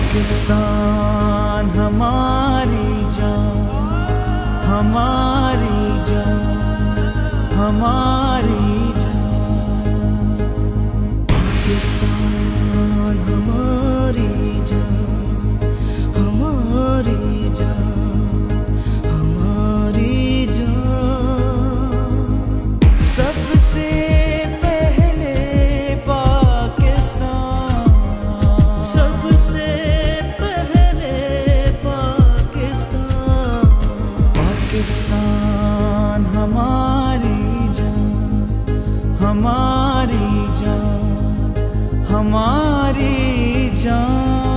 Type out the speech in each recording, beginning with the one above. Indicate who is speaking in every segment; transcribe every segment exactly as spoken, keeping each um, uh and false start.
Speaker 1: पाकिस्तान हमारी जान, हमारी जान, हमारी जान।
Speaker 2: पाकिस्तान हमारी जान, हमारी जान, हमारी जान।
Speaker 1: सबसे पहले पाकिस्तान,
Speaker 2: सबसे पहले पाकिस्तान।
Speaker 1: पाकिस्तान हमारी जान, हमारी जान, हमारी जान।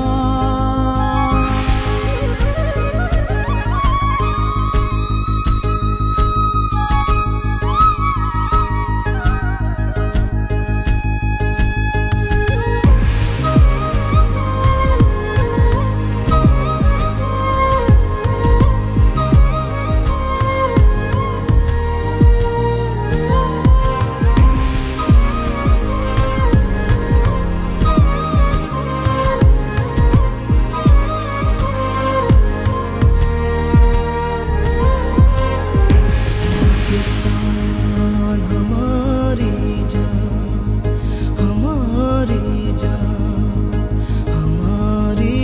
Speaker 2: पाकिस्तान हमारी जान, हमारी जान, हमारी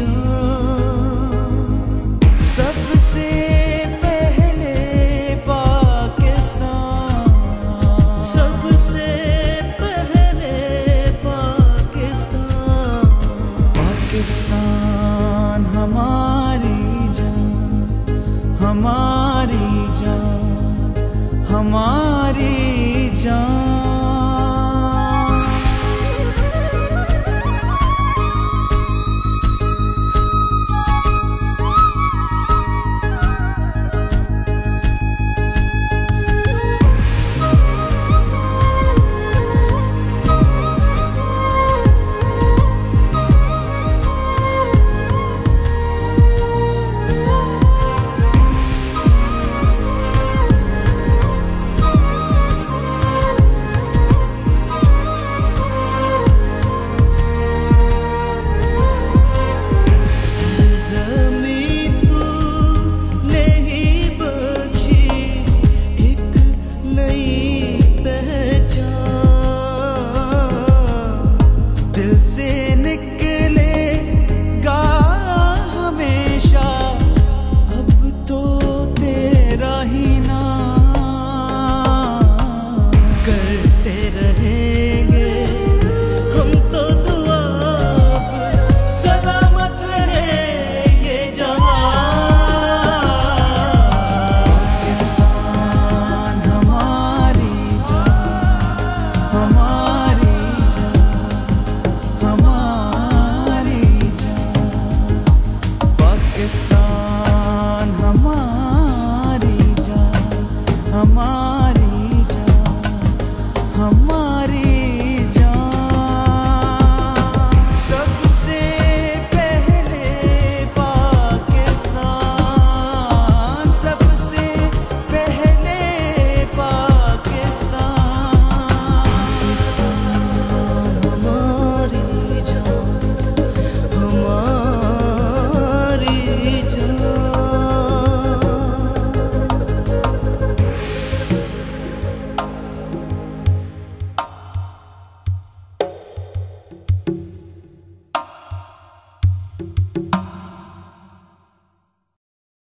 Speaker 2: जान।
Speaker 1: सबसे पहले पाकिस्तान,
Speaker 2: सबसे पहले पाकिस्तान।
Speaker 1: पाकिस्तान हमारी जान, हमारी जान, हमारी जान। दिल से निकलेगा हमेशा अब तो तेरा ही नाम।
Speaker 2: करते रहेंगे हम तो दुआ, सलामत रहे ये जहां।
Speaker 1: पाकिस्तान हमारी जान, हमारी जान, हमारी जान। पाकिस्तान हमारी जान, हमारी जान, हमारी जान। सबसे पहले पाकिस्तान, सबसे पहले पाकिस्तान।
Speaker 2: पाकिस्तान हमारी जान, हमारी जान।